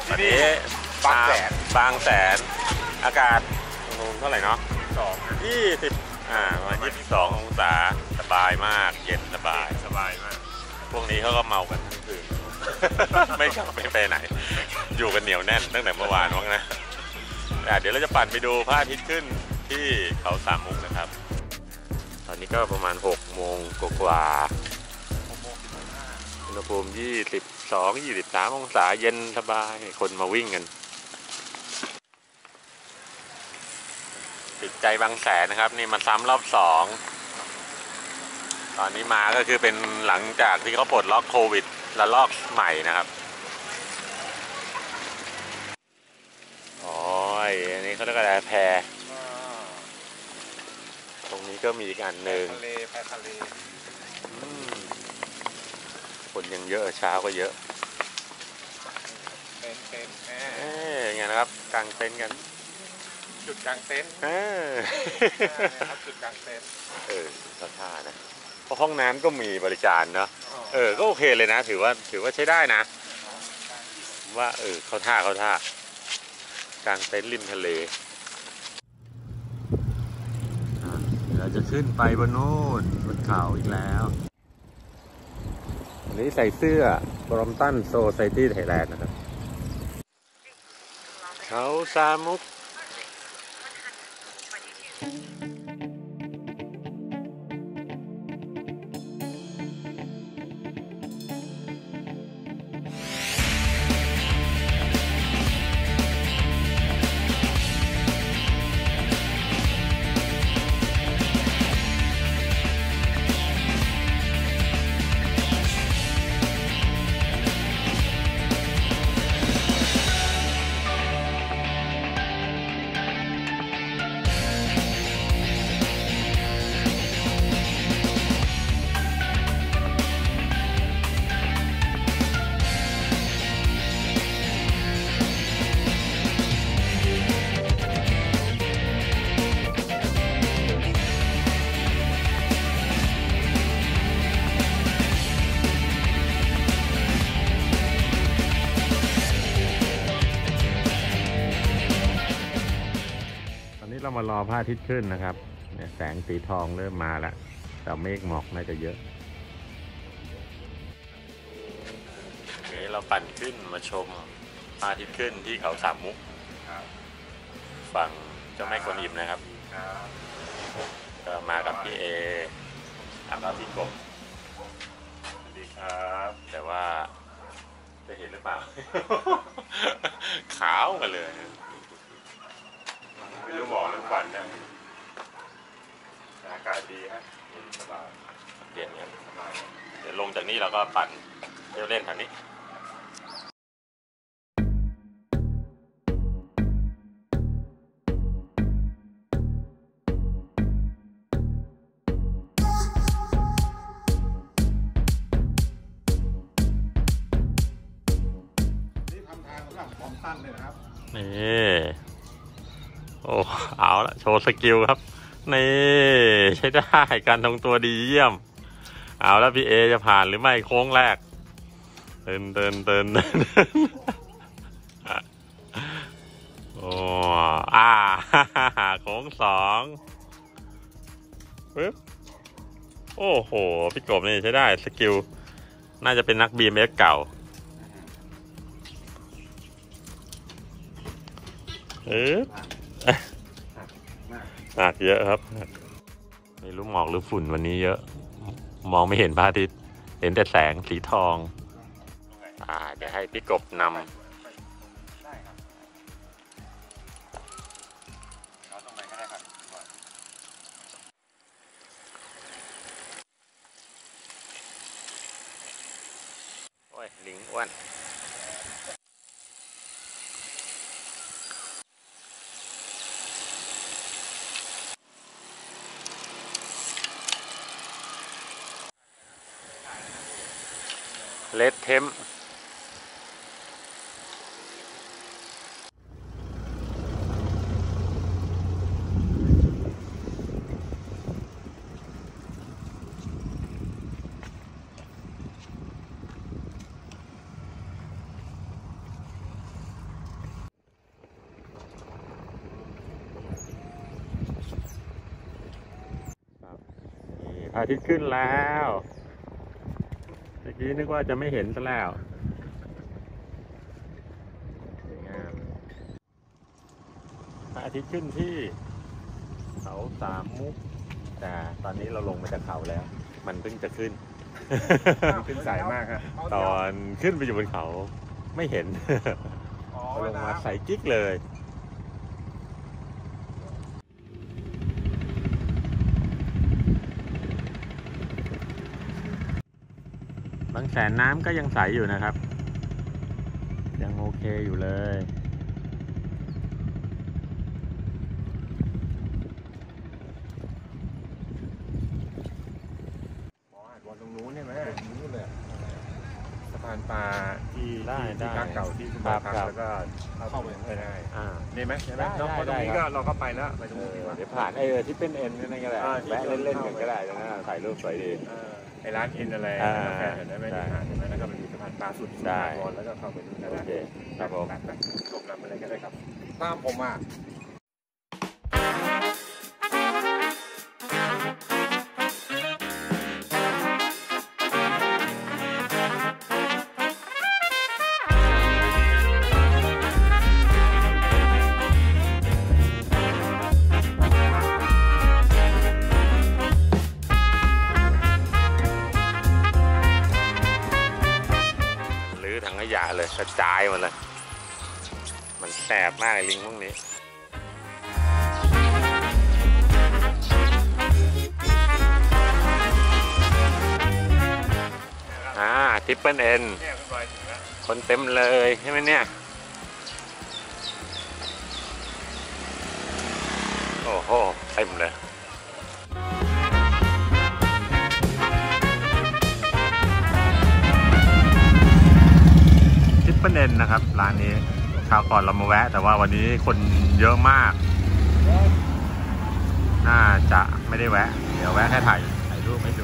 ตอนนี้บางแสนอากาศเท่าไหร่เนาะ20ประมาณ22 องศาสบายมากเย็นสบายมากพวกนี้เขาก็เมากันทั้งคืน ไม่กลับไม่ไปไหนอยู่กันเหนียวแน่นตั้งแต่เมื่อวานมั้งนะเดี๋ยวเราจะปั่นไปดูพระอาทิตย์ขึ้นที่เขาสามมุกนะครับตอนนี้ก็ประมาณ6 โมงกว่าอุณหภูมิ23 องศาเย็นสบายคนมาวิ่งกันติดใจบางแสนนะครับนี่มาซ้ำรอบ2ตอนนี้มาก็คือเป็นหลังจากที่เขาปลดล็อกโควิดระลอกใหม่นะครับอ๋ออันนี้เขาเรียกอะไรแพตรงนี้ก็มีอีกอันหนึ่งแพทะเลคนยังเยอะเช้าก็เยอะไงนะครับกางเต็นท์กันจุดกางเต็นท์ครับจุดกางเต็นท์ก็ท่านะเพราะห้องน้ำก็มีบริการเนาะก็โอเคเลยนะถือว่าใช้ได้นะว่าเข้าท่ากางเต็นท์ริมทะเลเราจะขึ้นไปบนโน้นบนเขาอีกแล้ววันนี้ใส่เสื้อบรอมตันโซไซตี้ไทยแลนด์นะครับเขาสามมุกเรามารอพระอาทิตย์ขึ้นนะครับเนี่ยแสงสีทองเริ่มมาแล้วแต่เมฆหมอกน่าจะเยอะนี่เราปั่นขึ้นมาชมพระอาทิตย์ขึ้นที่เขาสามมุกฝั่งเจ้าแม่กวนอิมนะครับก็มากับพี่เอกับพี่กบสวัสดีครับแต่ว่าจะเห็นหรือเปล่า ขาวมาเลยไม่รู้หมอกหรือควันนะอากาศดีฮะสบายเย็นเนี่ยเดี๋ยวลงจากนี้เราก็ปั่นเที่ยวเล่นแถวนี้นี่ทำทางสำหรับพร้อมตั้นเลยนะครับนี่โอ้เอาละโชว์สกิลครับนี่ใช้ได้การทรงตัวดีเยี่ยมเอาแล้วพี่เอจะผ่านหรือไม่โค้งแรกเดินโอ้โค้ง2ปึ๊บโอ้โหพี่กบนี่ใช้ได้สกิลน่าจะเป็นนัก BMX เก่าหนักเยอะครับไม่รู้หมอกหรือฝุ่นวันนี้เยอะมองไม่เห็นพระอาทิตย์เห็นแต่แสงสีทองเดี๋ยวให้พี่กบนำโอ้ยลิงอ้วนเลดเทมอาทิตย์ขึ้นแล้วเมื่อกี้นึกว่าจะไม่เห็นซะแล้วสวยงามพระอาทิตย์ขึ้นที่เขาสามมุกแต่ตอนนี้เราลงมาจากเขาแล้วมันเพิ่งจะขึ้นขึ้นสายมากฮะตอนขึ้นไปอยู่บนเขาไม่เห็น ลงมาใส่กิ๊กเลยบางแสนน้ำก็ยังใสอยู่นะครับยังโอเคอยู่เลยบนตรงนู้นใช่ไหมนู้นเลยสะพานปลาที่ได้เก่าที่คุณบอกครับแล้วก็เข้าไปได้ดีไหมใช่ไหมตรงนี้ก็เราก็ไปแล้วไปตรงนี้ดีกว่าเดี๋ยวผ่านที่เป็นเอ็นนั่นก็ได้แวะเล่นๆกันก็ได้นะถ่ายรูปสวยดีไอ้ร้านเอ็นอะไรกาแฟเห็นได้ไหมที่หาดเห็นไหมแล้วก็มันมีสะพานปลาสุดบอลแล้วก็เข้าไปดูได้โอเคครับผมชมน้ำอะไรก็ได้ครับตามผมอ่ะถังขยะเลยกระจายหมดเลยมันแสบมากลิงพวกนี้ทริปเปิลเอ็นคนเต็มเลยใช่ไหมเนี่ยโอ้โหเต็มเลยทริปเปิลเอ็นนะครับร้านนี้คราวก่อนเรามาแวะแต่ว่าวันนี้คนเยอะมากน่าจะไม่ได้แวะเดี๋ยวแวะแค่ถ่ายรูปให้ดู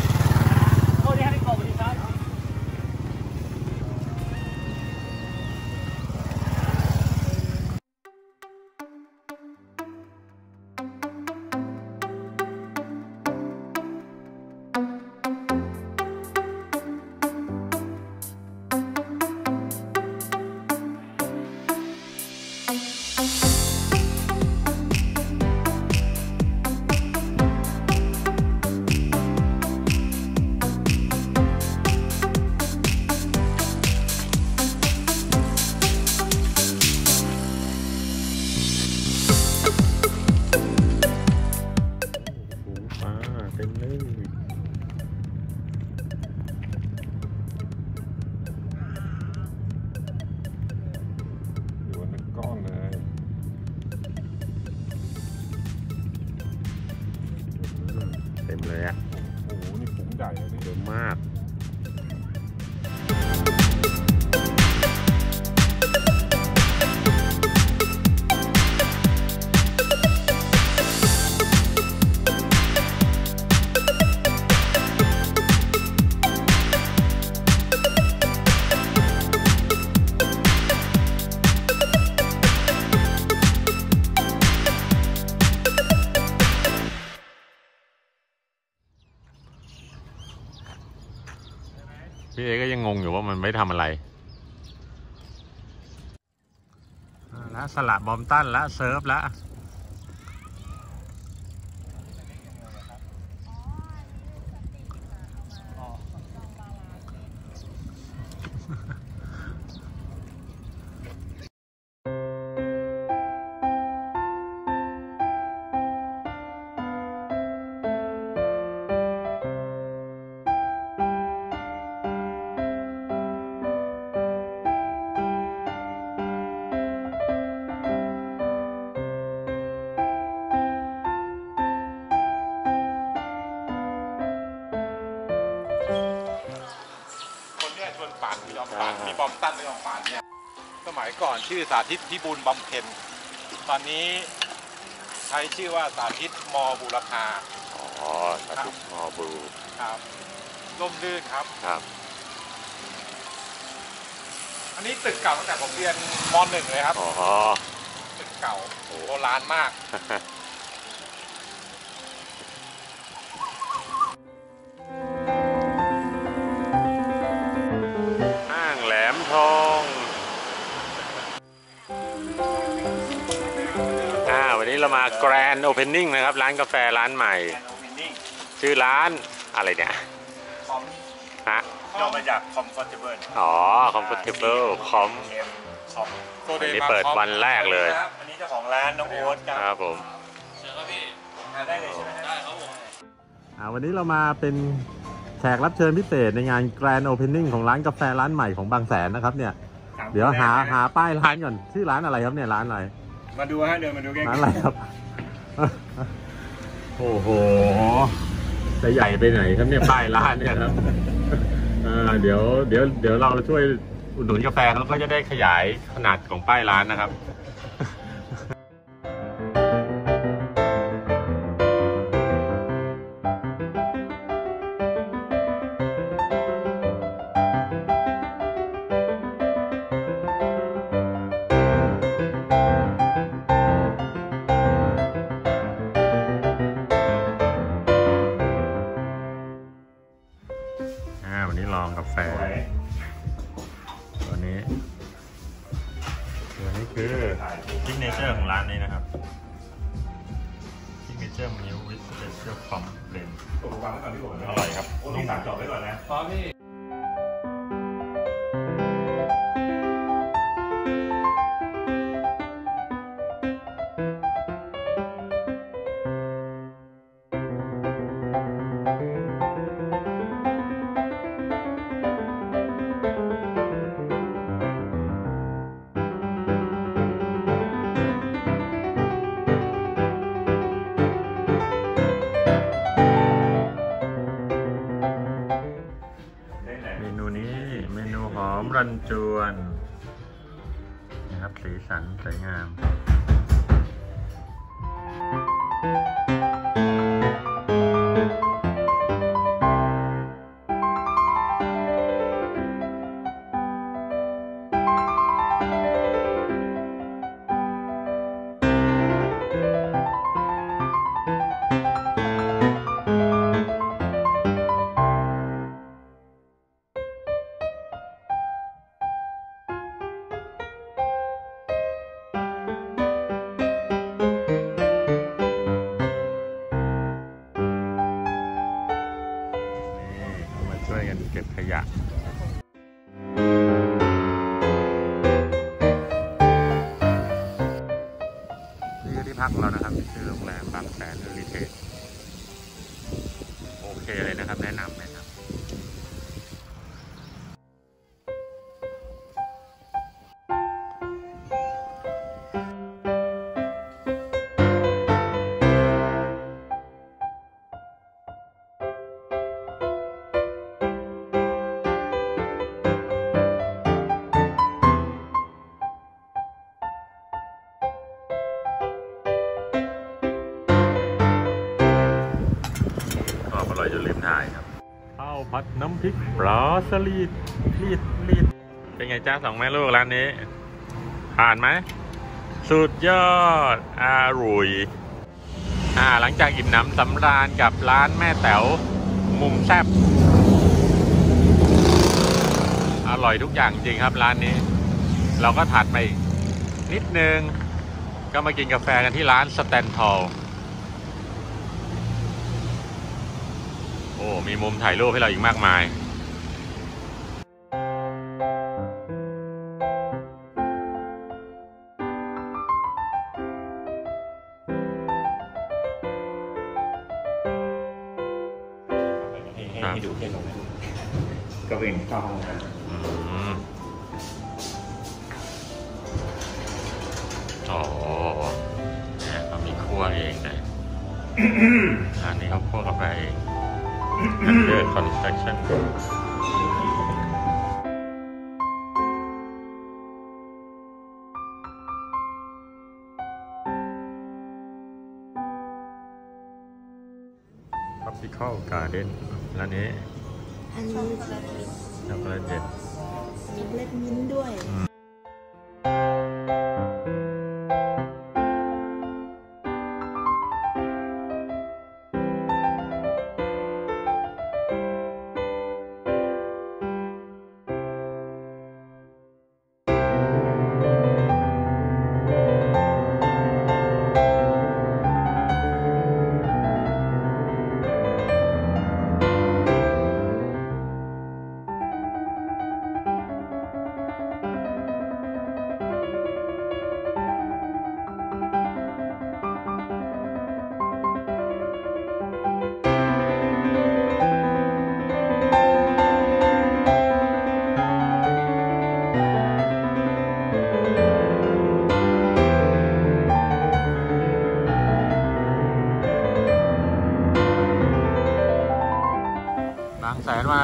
เต็มเลยอ่ะโอ้โหนี่ฝูงใหญ่เลยเยอะมาก พี่เอก็ยังงงอยู่ว่ามันไม่ทำอะไรแล้วสลับบอมตันแล้วเซิร์ฟแล้วมีบอมตันในของป่านเนี่ยสมัยก่อนชื่อสาธิตพิบูลบำเพ็ญตอนนี้ใช้ชื่อว่าสาธิตม.บูรพาสาธิตม.บูครับร่มรื่นครับอันนี้ตึกเก่าตั้งแต่ผมเรียนม.1เลยครับตึกเก่าโบราณมากนี้เรามา Grand Opening นะครับร้านกาแฟร้านใหม่ ชื่อร้านอะไรเนี่ยฮะย่อมาจาก comfortable อ๋อ Comfortable คอม อันนี้เปิดวันแรกเลยอันนี้เจ้าของร้านน้องโอ๊ตคครับ รับผมเชิญครับพี่ได้เลยใช่ไหมได้ครับผมวันนี้เรามาเป็นแขกรับเชิญพิเศษในงาน Grand Opening ของร้านกาแฟร้านใหม่ของบางแสนนะครับเนี่ยเดี๋ยวหาป้ายร้านก่อนชื่อร้านอะไรครับเนี่ยร้านอะไรมาดูฮะเดินมาดูใกล้ๆร้านอะไรครับ โอ้โหจะใหญ่ไปไหนครับเนี่ยป้ายร้านเนี่ยครับเดี๋ยวเราช่วยอุดหนุนกาแฟแล้วก็จะได้ขยายขนาดของป้ายร้านนะครับวันนี้ลองกาแฟตัวนี้คือซิกเนเจอร์ของร้านนี้นะครับซิกเนเจอร์มิลค์วิสเปเชียลคอมเบลนด์อร่อยครับนุ่มจบไว้ก่อนนะพร้อมพี่เมนูหอมรันจวนนะครับสีสันสวยงามช่วยกันเก็บขยะนี่คือที่พักของเรานะครับชื่อโรงแรมบางแสนรีเทจโอเคเลยนะครับแนะนำอร่อยจนลืมถ่ายครับข้าวผัดน้ำพริกปลาสลิดรีดเป็นไงจ้าสองแม่ลูกร้านนี้ผ่านไหมสุดยอดอร่อยหลังจากอิ่มหนำสำราญกับร้านแม่แต๋วมุมแซ่บอร่อยทุกอย่างจริงครับร้านนี้เราก็ถัดไปอีกนิดนึงก็มากินกาแฟกันที่ร้านสแตนทอลโอ้มีมุมถ่ายรูปให้เราอีกมากมายให้ดูแค่ตรงนั้นก็เป็นเข้าห้องน้ำอ๋อเนี่ยเขามีคั่วเองเลยอันนี้เขาคั่วกาแฟเองUnder construction Tropical Garden ร้านนี้อันนี้ช็อกโกแลตเย็นช็อกโกแลตมิ้นท์ด้วย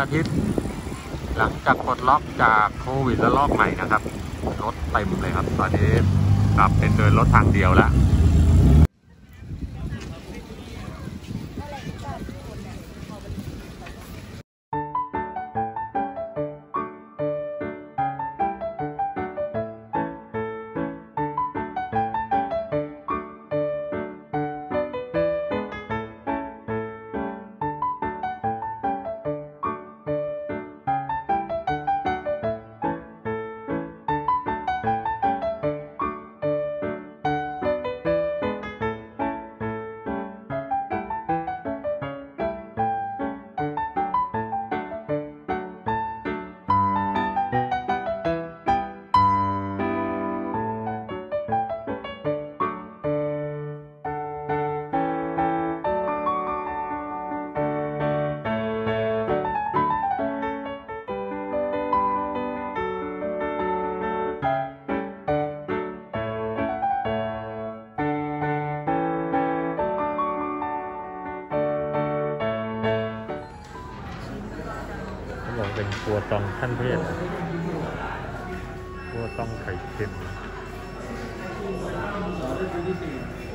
ทิตย์หลังจากปลดล็อกจากโควิดระลอกใหม่นะครับรถเต็มเลยครับตอนนี้กลับเป็นเดินรถทางเดียวแล้วบอกเป็นครัวตองขั้นเทพครัวตองไข่เค็ม